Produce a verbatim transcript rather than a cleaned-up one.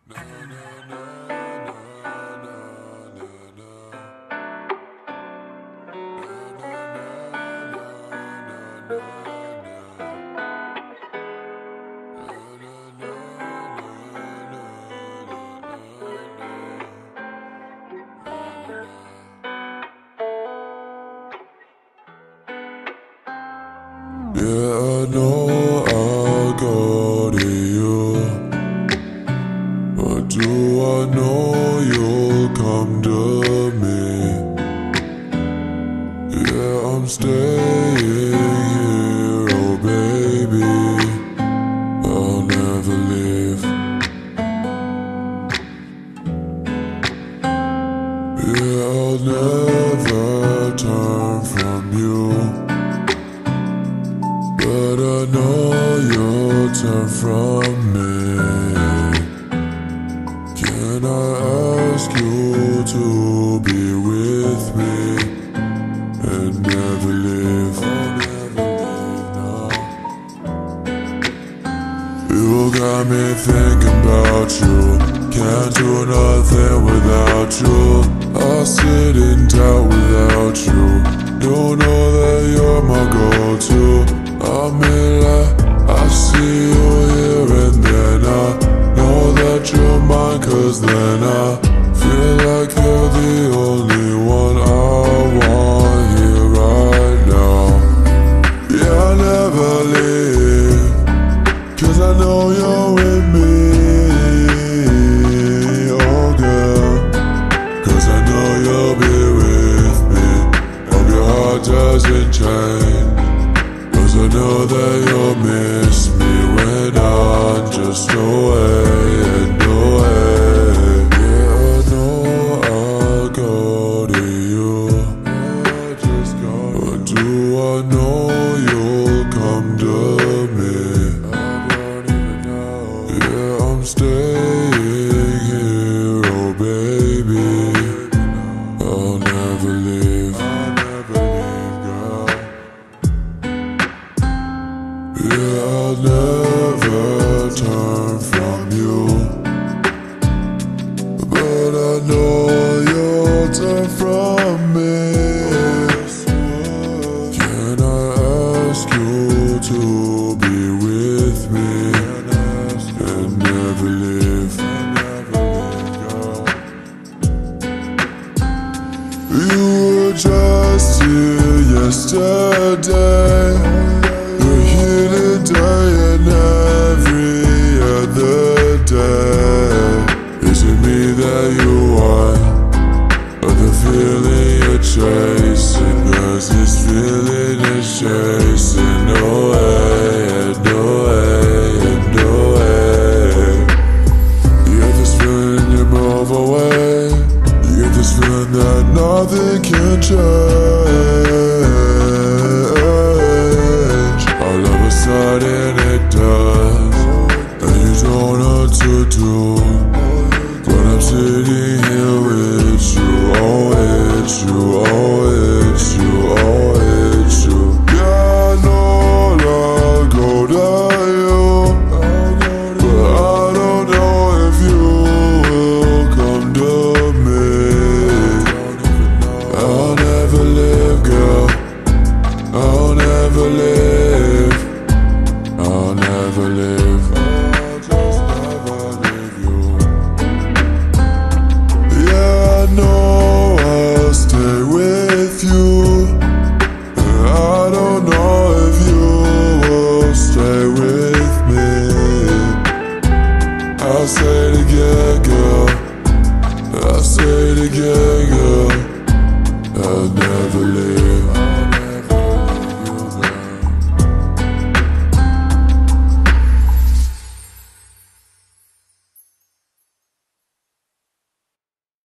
No, no, no, no, no, no, no. No, no, no, no, no, no, no. Yeah, I know I'll go to you. But do I know you'll come to me? Yeah, I'm staying here, oh baby, I'll never leave. Yeah, I'll never turn from you, but I know you'll turn from me. Can I ask you to be with me and never leave? Oh, never leave, no. You got me thinking about you. Can't do nothing without you. I sit in doubt without you. You know that you're my go-to. I'm in love, I see you here and then I know that you're mine, cause then I feel like you're the only one I want here right now. Yeah, I'll never leave, cause I know you're with me, oh girl, cause I know you'll be with me. Hope your heart doesn't change, cause I know that you'll miss me when I'm just away and away. Yeah, I know I'll go to you, but do I know you'll come to me? Yeah, I'm staying here, oh baby, I'll never leave. Yeah, I'll never turn from you, but I know you'll turn from me. Can I ask you to be with me and never leave? You were just here yesterday. You're here today and every other day. Is it me that you want, or the feeling you're chasing? Cause this feeling is chasing away and away and away. You get this feeling you move away. You get this feeling that nothing can change. All of a sudden it does, and you don't know what to do. But I'm sitting here with you, oh it's you, oh it's you, oh it's you. Yeah, I know I'll go to you, but I don't know if you will come to me. I'll never live, girl, I'll never live, I'll never live, I'll just never leave you. Yeah, I know I'll stay with you, and I don't know if you will stay with me. I'll say it again, girl, I'll say it again, girl, I'll never leave.